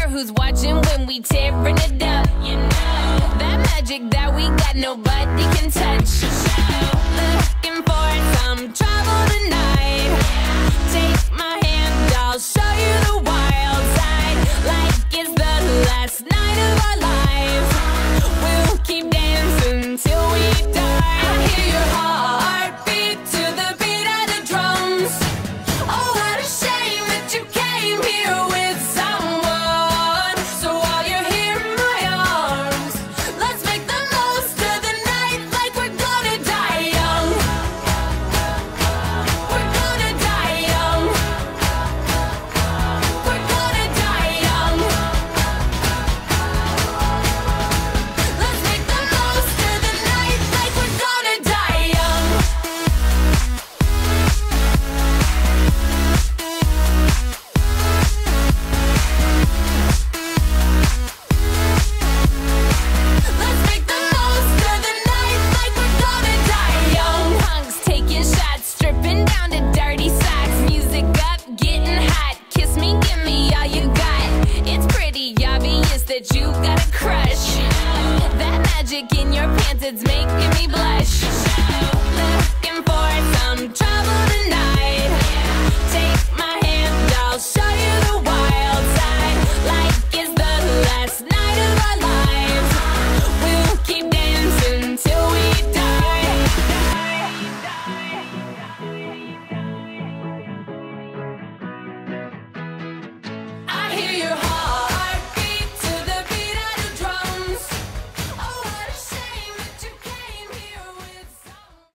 care who's watching when we tearing it up. You know that magic that we got, nobody can touch. Looking for some trouble tonight. Take my hand, I'll show you the wild side. Like it's the last night of our lives. We'll keep dancing till we die. I hear your heartbeat to the beat of the drums. Oh, what a shame that you came here with someone. So while you're here in my arms, let's make the most of the night like we're gonna die young. We're gonna die young. We're gonna die young. Let's make the most of the night like we're gonna die young. Let's make the most of the night like we're gonna die young. Punks taking shots, stripping down to dirty socks. Music up, getting hot. Kiss me, give me all you got. It's pretty obvious that you got a crush. That magic in your pants, it's making me blush.